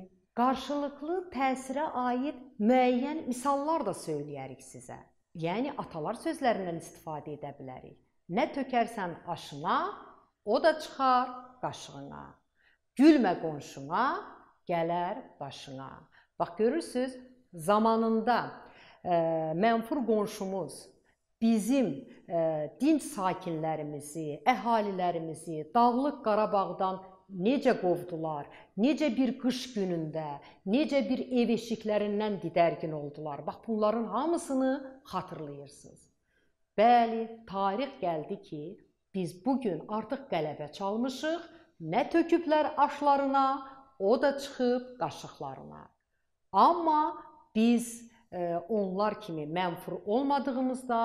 təsirə aid müəyyən misallar da söyləyərik sizə. Yəni, atalar sözlərindən istifadə edə bilərik. Nə tökərsən aşına, o da çıxar qaşığına. Gülmə qonşuna, gələr başına. Bax, görürsünüz, zamanında mənfur qonşumuz bizim dinc sakinlərimizi, əhalilərimizi Dağlıq Qarabağdan necə qovdular, necə bir qış günündə, necə bir ev eşiklərindən didərgin oldular. Bax, bunların hamısını xatırlayırsınız. Bəli, tarix gəldi ki, biz bugün artıq qələbə çalmışıq, nə töküblər aşlarına, o da çıxıb qaşıqlarına. Amma biz onlar kimi mənfur olmadığımızdan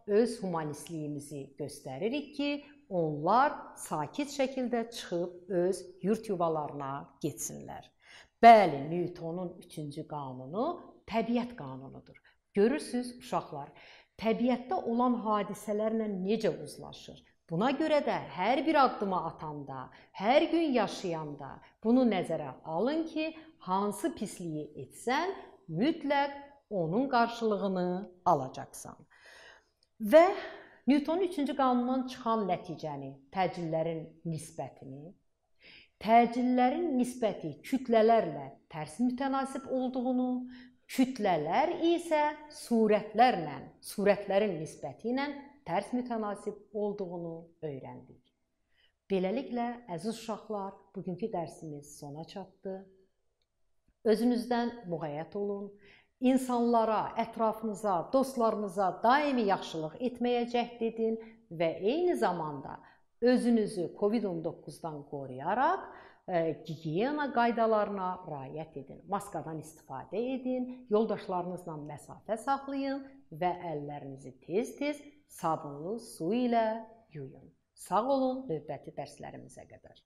öz humanistliyimizi göstəririk ki, onlar sakit şəkildə çıxıb öz yurt yuvalarına getsinlər. Bəli, Newtonun 3-cü qanunu təbiət qanunudur. Görürsüz, uşaqlar, təbiətdə olan hadisələrlə necə uzlaşır? Buna görə də hər bir addımı atanda, hər gün yaşayanda bunu nəzərə alın ki, hansı pisliyi etsən, mütləq onun qarşılığını alacaqsan. Və Newtonun 3-cü qanunundan çıxan nəticəni, təcillərin nisbətini, təcillərin nisbəti kütlələrlə tərs mütənasib olduğunu, kütlələr isə surətlərlə, surətlərin nisbəti ilə tərs mütənasib olduğunu öyrəndik. Beləliklə, əziz uşaqlar, bugünkü dərsimiz sona çatdı. Özünüzdən müğəyyət olun. İnsanlara, ətrafınıza, dostlarınıza daimi yaxşılıq etməyə cəhd edin və eyni zamanda özünüzü COVID-19-dan qoruyaraq gigiyena qaydalarına riayət edin. Maskadan istifadə edin, yoldaşlarınızla məsafə saxlayın və əllərinizi tez-tez sabunlu su ilə yuyun. Sağ olun, növbəti dərslərimizə qədər.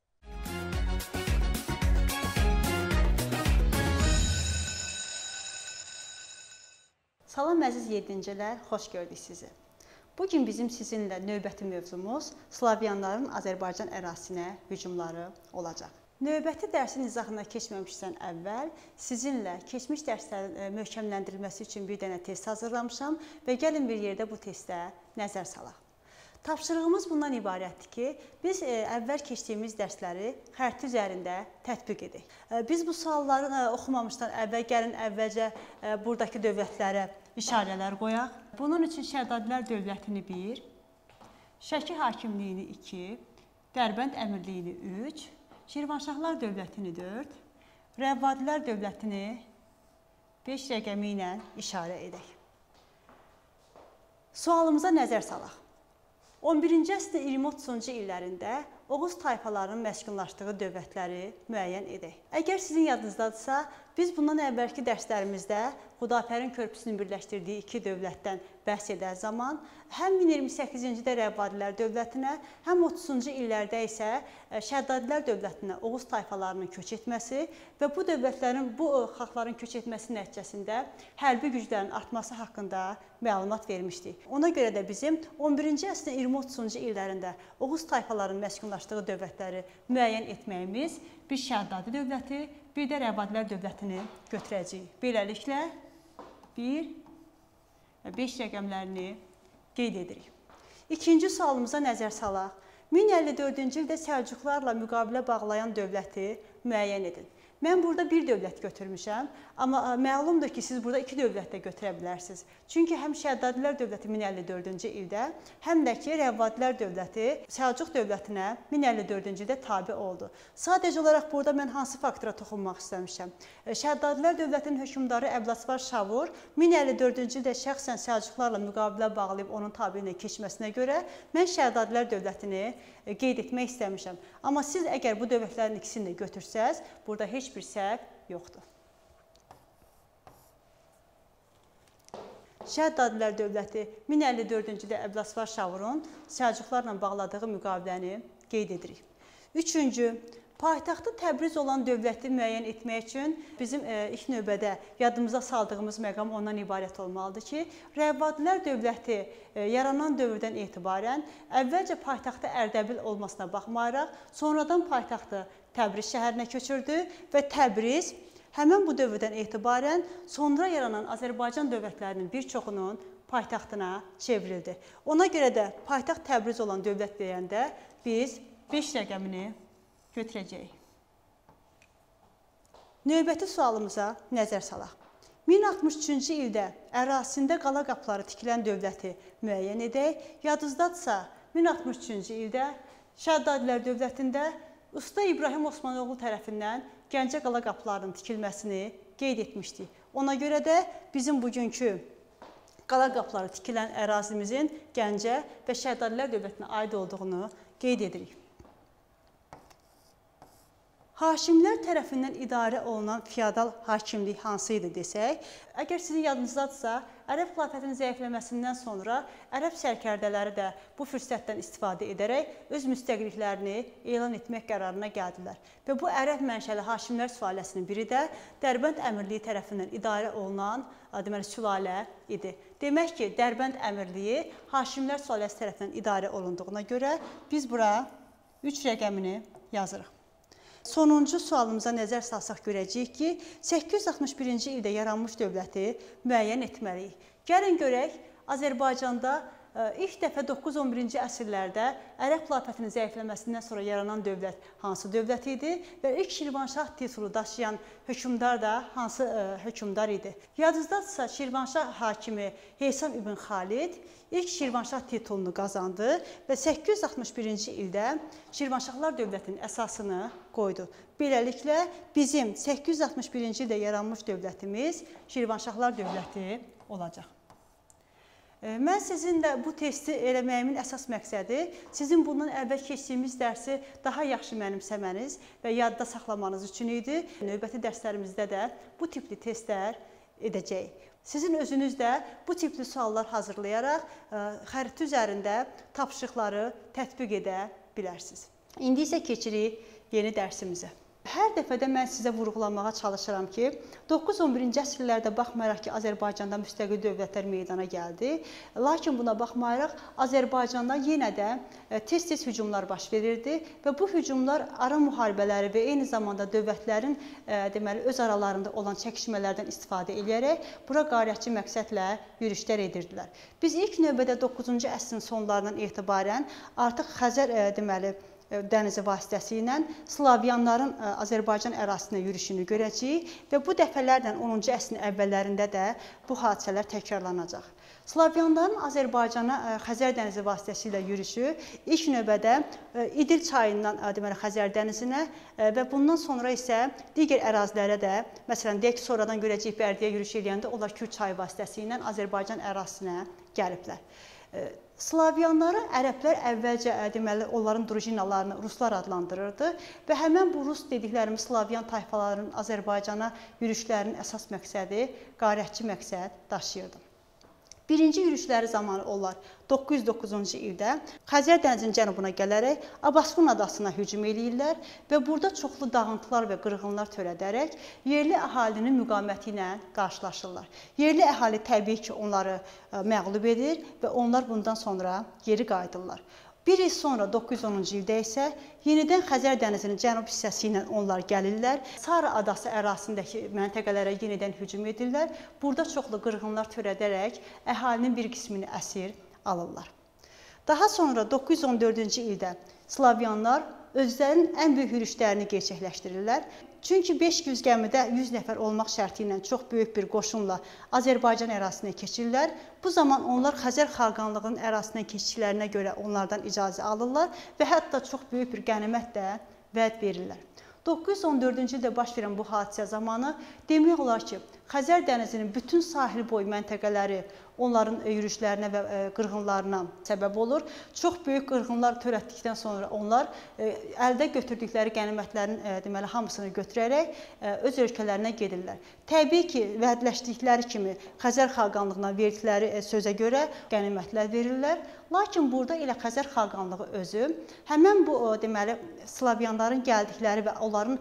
Salam əziz 7-cilər, xoş gördük sizi. Bugün bizim sizinlə növbəti mövzumuz Slavyanların Azərbaycan ərazisinə hücumları olacaq. Növbəti dərsin izahına keçməmişdən əvvəl sizinlə keçmiş dərslərin möhkəmləndirilməsi üçün bir dənə test hazırlamışam və gəlin bir yerdə bu testə nəzər salaq. Tapşırığımız bundan ibarətdir ki, biz əvvəl keçdiyimiz dərsləri xəritə üzərində tətbiq edək. Biz bu sualları oxumamışdan əvvəl gəlin əvvəlcə buradakı dövlətlərə işarələr qoyaq. Bunun üçün Şəddadilər dövlətini 1, Şəki hakimliyini 2, Dərbənd əmirliyini 3, Şirvanşahlar dövlətini 4, Rəvvadilər dövlətini 5 rəqəmi ilə işarə edək. Sualımıza nəzər salaq. 11-ci əsrin 20-30-cu illərində Oğuz tayfalarının məskunlaşdığı dövlətləri müəyyən edək. Əgər sizin yadınızdadırsa, biz bundan əvvəlki dərslərimizdə Xudafərin körpüsünü birləşdirdiyi iki dövlətdən bəhs edən zaman həm 1028-ci Rəvvadilər dövlətinə, həm 30-cu illərdə isə Şəddadilər dövlətinə Oğuz tayfalarının köç etməsi və bu dövlətlərin, bu xalqların köç etməsi nəticəsində hərbi güclərin artması haqqında məlumat vermişdik. Ona görə də bizim 11-ci əsrin 20-30-cu illərində Oğuz tayfalarının məskunlaşdığı dövlətləri müəyyən etməyimiz bir Şəddadi dövləti, bir də Rəvvadilər dövlətini götürəcəyik. Beləliklə 1 və 5 rəqəmlərini qeyd edirik. İkinci sualımıza nəzər salaq. 1054-cü ildə Səlcuqlarla müqavilə bağlayan dövləti müəyyən edin. Mən burada bir dövlət götürmüşəm, amma məlumdur ki, siz burada iki dövlət də götürə bilərsiniz. Çünki həm Şəddadilər dövləti 1054-cü ildə, həm də ki, Rəvvadilər dövləti Səlcuq dövlətinə 1054-cü ildə tabe oldu. Sadəcə olaraq burada mən hansı faktora toxunmaq istəmişəm? Şəddadilər dövlətinin hökmdarı Əblasvar Şavur 1054-cü ildə şəxsən Səlcuqlarla müqavilə bağlayıb onun tabeliyinə keçməsinə görə mən Şəddadilər dövlətini qeyd etmək istəmişəm. Amma siz əgər bu dövlətlərin ikisini də götürsəz, burada heç bir səhv yoxdur. Şəddadilər dövləti 1054-cü ildə Əblasvar Şavurun Səlcuqlarla bağladığı müqaviləni qeyd edirik. Üçüncü, paytaxtı Təbriz olan dövləti müəyyən etmək üçün bizim ilk növbədə yadımıza saldığımız məqam ondan ibarət olmalıdır ki, Rəvvadilər dövləti yaranan dövrdən etibarən əvvəlcə paytaxtı Ərdəbil olmasına baxmayaraq, sonradan paytaxtı Təbriz şəhərinə köçürdü və Təbriz həmin bu dövrdən etibarən sonra yaranan Azərbaycan dövlətlərinin bir çoxunun paytaxtına çevrildi. Ona görə də paytaxt Təbriz olan dövlət deyəndə biz 5 rəqəmini götürəcəyik. Növbəti sualımıza nəzər salaq. 1063-cü ildə ərazisində qala qapıları tikilən dövləti müəyyən edək. Yadınızdadırsa, 1063-cü ildə Şəddadilər dövlətində Usta İbrahim Osmanoğlu tərəfindən Gəncə qala qapılarının tikilməsini qeyd etmişdik. Ona görə də bizim bugünkü qala qapıları tikilən ərazimizin Gəncə və Şəddadilər dövlətinə aid olduğunu qeyd edirik. Hakimlər tərəfindən idarə olunan feodal hakimlik hansı idi desək, əgər sizin yadınızdadırsa, ərəb xilafətinin zəifləməsindən sonra ərəb sərkərdələri də bu fürsətdən istifadə edərək öz müstəqilliklərini elan etmək qərarına gəldilər. Və bu ərəb mənşəli hakimlər sülaləsinin biri də Dərbənd Əmirliyi tərəfindən idarə olunan deməli sülalə idi. Demək ki, Dərbənd Əmirliyi hakimlər sülaləsi tərəfindən idarə olunduğuna görə biz bura 3 rəqəmini yazırıq. Sonuncu sualımıza nəzər salsaq görəcəyik ki, 861-ci ildə yaranmış dövləti müəyyən etməliyik. Gəlin görək, Azərbaycanda ilk dəfə 9-11-ci əsrlərdə ərəb xilafətinin zəifləməsindən sonra yaranan dövlət hansı dövlət idi və ilk Şirvanşah titulu daşıyan hökmdar da hansı hökmdar idi? Yadınızdadırsa, Şirvanşah hakimi Heysam ibn Xalid ilk Şirvanşah titulunu qazandı və 861-ci ildə Şirvanşahlar dövlətinin əsasını qoydu. Beləliklə, bizim 861-ci ildə yaranmış dövlətimiz Şirvanşahlar dövləti olacaq. Mən sizinlə bu testi eləməyimin əsas məqsədi sizin bundan əvvəl keçdiyimiz dərsi daha yaxşı mənimsəməniz və yadda saxlamanız üçün idi. Növbəti dərslərimizdə də bu tipli testlər edəcəyik. Sizin özünüz də bu tipli suallar hazırlayaraq xəritə üzərində tapşırıqları tətbiq edə bilərsiniz. İndi isə keçirik yeni dərsimizə. Hər dəfədə mən sizə vurğulamağa çalışıram ki, 9-11-ci əsrlərdə baxmayaraq ki, Azərbaycanda müstəqil dövlətlər meydana gəldi, lakin buna baxmayaraq Azərbaycanda yenə də tez-tez hücumlar baş verirdi və bu hücumlar ara müharibələri və eyni zamanda dövlətlərin deməli öz aralarında olan çəkişmələrdən istifadə edərək bura qarətçi məqsədlə yürüşlər edirdilər. Biz ilk növbədə 9-cu əsrin sonlarından etibarən artıq Xəzər deməli dənizi vasitəsilə Slavyanların Azərbaycan ərazisinə yürüşünü görəcəyik və bu dəfələrlə 10-cu əsrin əvvəllərində də bu hadisələr təkrarlanacaq. Slavyanların Azərbaycana Xəzər dənizi vasitəsilə yürüşü ilk növbədə İdil çayından deməli Xəzər dənizinə və bundan sonra isə digər ərazilərə də, məsələn, deyək ki, sonradan görəcəyik Bərdəyə yürüş edəndə onlar Kür çayı vasitəsilə Azərbaycan ərazisinə gəliblər. Slavyanları ərəblər əvvəlcə deməli onların drujinalarını ruslar adlandırırdı və həmin bu rus dediklərimiz Slavyan tayfalarının Azərbaycana yürüşlərinin əsas məqsədi qarətçi məqsəd daşıyırdı. Birinci yürüşləri zamanı onlar 909-cu ildə Xəzər dənizinin cənubuna gələrək Abaskun adasına hücum eləyirlər və burada çoxlu dağıntılar və qırğınlar törədərək yerli əhalinin müqaməti ilə qarşılaşırlar. Yerli əhali təbii ki, onları məğlub edir və onlar bundan sonra geri qayıdırlar. Bir il sonra 910-cu ildə isə yenidən Xəzər dənizinin cənub hissəsi ilə onlar gəlirlər. Sara adası ərazisindəki məntəqələrə yenidən hücum edirlər. Burada çoxlu qırğınlar törədərək əhalinin bir qismini əsir alırlar. Daha sonra 914-cü ildə Slavyanlar özlərinin ən böyük yürüşlərini gerçəkləşdirirlər. Çünki 500 gəmidə 100 nəfər olmaq şərti ilə çox böyük bir qoşunla Azərbaycan ərazisinə keçirlər. Bu zaman onlar Xəzər xaqanlığının ərazisindən keçişlərinə görə onlardan icazə alırlar və hətta çox böyük bir qənimət də vəd verirlər. 914-cü ildə baş verən bu hadisə zamanı demək olar ki, Xəzər dənizinin bütün sahil boyu məntəqələri onların yürüşlərinə və qırğınlarına səbəb olur. Çox böyük qırğınlar törətdikdən sonra onlar əldə götürdükləri qənimətlərin deməli hamısını götürərək öz ölkələrinə gedirlər. Təbii ki, vədləşdikləri kimi Xəzər xaqanlığına verdikləri sözə görə qənimətlər verirlər. Lakin burada elə Xəzər xaqanlığı özü həmin bu deməli Slavyanların gəldikləri və onların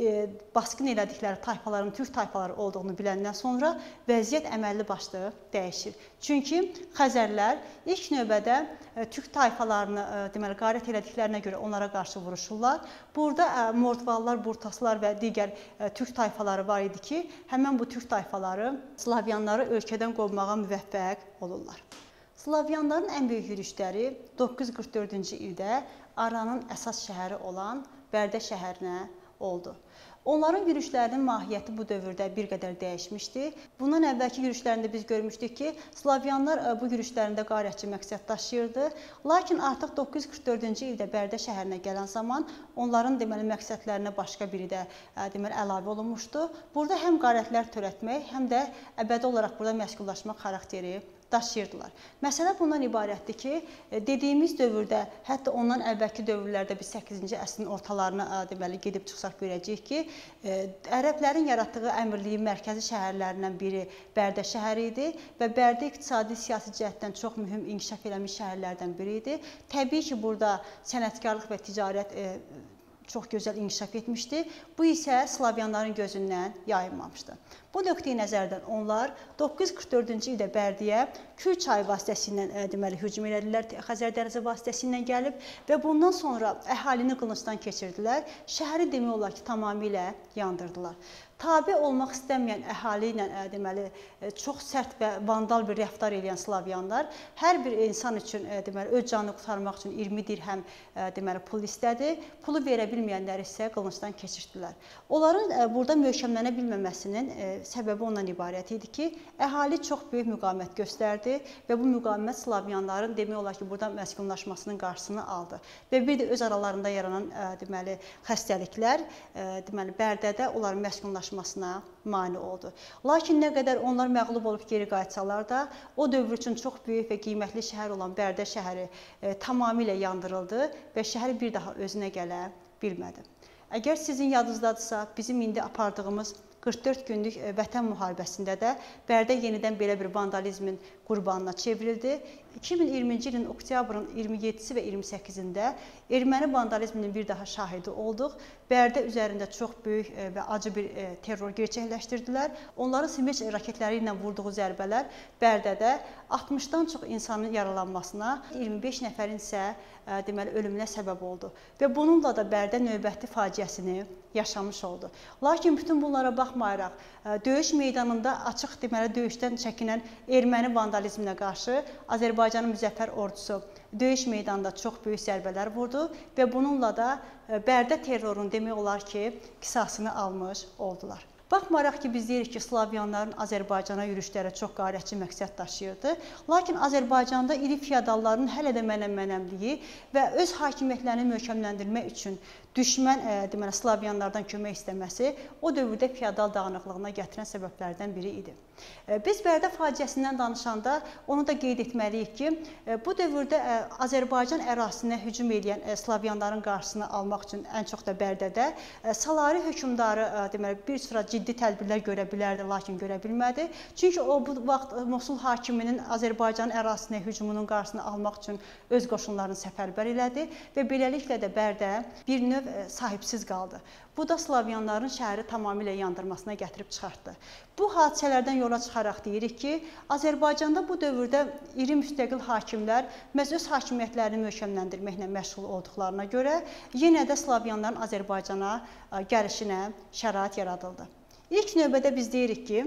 basqın elədikləri tayfaların türk tayfaları olduğunu biləndən sonra vəziyyət əməlli başlı dəyişir. Çünki Xəzərlər ilk növbədə türk tayfalarını deməli qarət elədiklərinə görə onlara qarşı vuruşurlar. Burada Mordvallar, Burtaslar və digər türk tayfaları var idi ki, həmin bu türk tayfaları Slavyanları ölkədən qovmağa müvəffəq olurlar. Slavyanların ən böyük yürüşləri 944-cü ildə Aranın əsas şəhəri olan Bərdə şəhərinə oldu. Onların yürüşlərinin mahiyyəti bu dövrdə bir qədər dəyişmişdi. Bundan əvvəlki yürüşlərində biz görmüşdük ki, Slavyanlar bu yürüşlərində qarətçi məqsəd daşıyırdı. Lakin artıq 944-cü ildə Bərdə şəhərinə gələn zaman onların deməli məqsədlərinə başqa biri də deməli əlavə olunmuşdu. Burada həm qarətlər törətmək, həm də əbədi olaraq burada məşğullaşmaq xarakteri daşıyırdılar. Məsələ bundan ibarətdir ki, dediyimiz dövrdə, hətta ondan əvvəlki dövrlərdə biz 8-ci əsrin ortalarına deməli gedib çıxsaq görəcəyik ki, ərəblərin yaratdığı əmirliyin mərkəzi şəhərlərindən biri Bərdə şəhəri idi və Bərdə iqtisadi, siyasi cəhətdən çox mühüm inkişaf eləmiş şəhərlərdən biri idi. Təbii ki, burada sənətkarlıq və ticarət çox gözəl inkişaf etmişdi. Bu isə Slavyanların gözündən yayınmamışdı. Bu nöqteyi nəzərdən onlar 944-cü ildə Bərdəyə Kür çayı vasitəsilə deməli hücum elədilər, Xəzər dənizi vasitəsilə gəlib və bundan sonra əhalini qılıncdan keçirdilər. Şəhəri demək olar ki, tamamilə yandırdılar. Tabe olmaq istəməyən əhali ilə deməli çox sərt və vandal bir rəftar edən Slavyanlar hər bir insan üçün deməli öz canını qurtarmaq üçün 20 dirhəm deməli pul istədi. Pulu verə bilməyənləri isə qılıncdan keçirdilər. Onların burada möhkəmlənə bilməməsinin səbəbi ondan ibarət idi ki, əhali çox böyük müqavimət göstərdi və bu müqavimət Slavyanların demək olar ki, burada məskunlaşmasının qarşısını aldı. Və bir də öz aralarında yaranan deməli xəstəliklər deməli Bərdədə onların məskunlaşmasına mane oldu. Lakin nə qədər onlar məğlub olub geri qayıtsalar da, o dövr üçün çox böyük və qiymətli şəhər olan Bərdə şəhəri tamamilə yandırıldı və şəhər bir daha özünə gələ bilmədi. Əgər sizin yadınızdadırsa, bizim indi apardığımız 44 günlük vətən müharibəsində də Bərdə yenidən belə bir vandalizmin qurbanına çevrildi. 2020-ci ilin oktyabrın 27-si və 28-də erməni vandalizminin bir daha şahidi olduq. Bərdə üzərində çox böyük və acı bir terror gerçəkləşdirdilər. Onların Smerç raketləri ilə vurduğu zərbələr Bərdədə 60-dan çox insanın yaralanmasına, 25 nəfərin isə deməli ölümünə səbəb oldu. Və bununla da Bərdə növbəti faciəsini yaşamış oldu. Lakin bütün bunlara baxmayaraq, döyüş meydanında açıq deməli döyüşdən çəkinən erməni vandalizminə qarşı Azərbaycanın müzəffər ordusu döyüş meydanında çox böyük zərbələr vurdu və bununla da Bərdə terrorunun demək olar ki, qisasını almış oldular. Baxmayaraq ki, biz deyirik ki, Slavyanların Azərbaycana yürüşləri çox qarətçi məqsəd daşıyırdı. Lakin Azərbaycanda iri feodalların hələ də mənəm-mənəmliyi və öz hakimiyyətlərini möhkəmləndirmək üçün düşmən deməli Slavyanlardan kömək istəməsi o dövrdə feodal dağınıqlığına gətirən səbəblərdən biri idi. Biz Bərdə faciəsindən danışanda onu da qeyd etməliyik ki, bu dövrdə Azərbaycan ərazisinə hücum edən Slavyanların qarşısını almaq üçün ən çox da Bərdədə Salari hökmdarı deməli bir sıra ciddi tədbirlər görə bilərdi, lakin görə bilmədi. Çünki o bu vaxt Mosul hakiminin Azərbaycan ərazisinə hücumunun qarşısını almaq üçün öz qoşunlarını səfərbər elədi və beləliklə də Bərdə bir növ sahibsiz qaldı. Bu da Slavyanların şəhəri tamamilə yandırmasına gətirib çıxartdı. Bu hadisələrdən yola çıxaraq deyirik ki, Azərbaycanda bu dövrdə iri müstəqil hakimlər məhz öz hakimiyyətlərini möhkəmləndirməklə məşğul olduqlarına görə yenə də Slavyanların Azərbaycana gəlişinə şərait yaradıldı. İlk növbədə biz deyirik ki,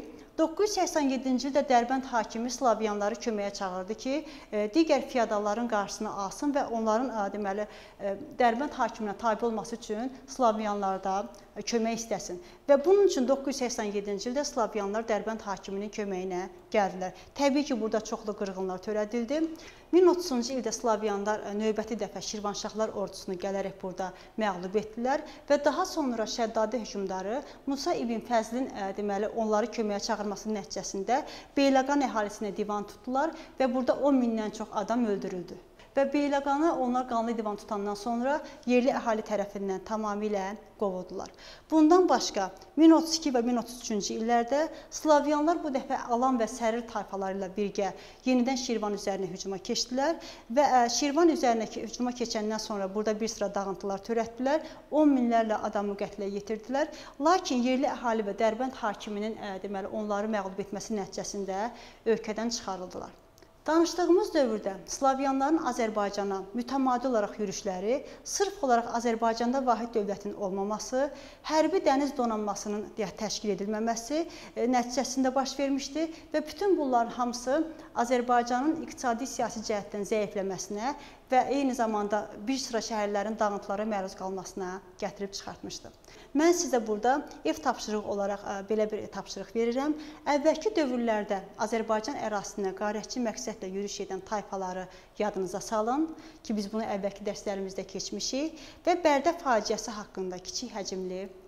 987-ci ildə Dərbənd hakimi Slavyanları köməyə çağırdı ki, digər feodalların qarşısını alsın və onların deməli Dərbənd hakiminə tabe olması üçün Slavyanlarda kömək istəsin. Və bunun üçün 987-ci ildə Slavyanlar Dərbənd hakiminin köməyinə gəldilər. Təbii ki, burada çoxlu qırğınlar törədildi. 1030-cu ildə Slavyanlar növbəti dəfə Şirvanşahlar ordusunu gələrək burada məğlub etdilər və daha sonra Şəddadi hökmdarı Musa ibn Fəzlin deməli onları köməyə çağırmasının nəticəsində Beyləqan əhalisinə divan tutdular və burada 10 mindən çox adam öldürüldü. Və Beyləqanı onlar qanlı divan tutandan sonra yerli əhali tərəfindən tamamilə qovuldular. Bundan başqa 1032 və 1033-cü illərdə Slavyanlar bu dəfə Alan və Sərir tayfaları ilə birgə yenidən Şirvan üzərinə hücuma keçdilər və Şirvan üzərinə hücuma keçəndən sonra burada bir sıra dağıntılar törətdilər, 10 minlərlə adamı qətlə yetirdilər. Lakin yerli əhali və Dərbənd hakiminin deməli onları məğlub etməsi nəticəsində ölkədən çıxarıldılar. Danışdığımız dövrdə Slavyanların Azərbaycana mütəmadi olaraq yürüşləri sırf olaraq Azərbaycanda vahid dövlətin olmaması, hərbi dəniz donanmasının təşkil edilməməsi nəticəsində baş vermişdi və bütün bunların hamısı Azərbaycanın iqtisadi siyasi cəhətdən zəifləməsinə və eyni zamanda bir sıra şəhərlərin dağıntılara məruz qalmasına gətirib çıxartmışdı. Mən sizə burada ev tapşırığı olaraq belə bir tapşırıq verirəm. Əvvəlki dövrlərdə Azərbaycan ərazisinə qarətçi məqsədlə yürüş edən tayfaları yadınıza salın ki, biz bunu əvvəlki dərslərimizdə keçmişik və Bərdə faciəsi haqqında kiçik həcmli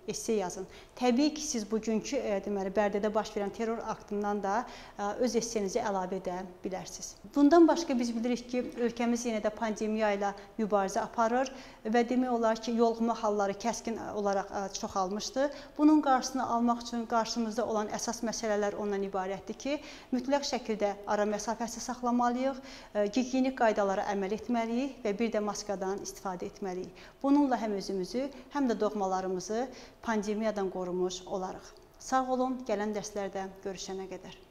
esse yazın. Təbii ki, siz bugünkü deməli Bərdədə baş verən terror aktından da öz essenizi əlavə edə bilərsiniz. Bundan başqa biz bilirik ki, ölkəmiz yenə də pandemiya ilə mübarizə aparır və demək olar ki, yoluxma halları kəskin olaraq çoxalmışdı. Bunun qarşısını almaq üçün qarşımızda olan əsas məsələlər ondan ibarətdir ki, mütləq şəkildə ara məsafəsi saxlamalıyıq, gigiyenik qaydalara əməl etməliyik və bir də maskadan istifadə etməliyik. Bununla həm özümüzü, həm də doğmalarımızı pandemiyadan qorumuş olarıq. Sağ olun, gələn dərslərdə görüşənə qədər.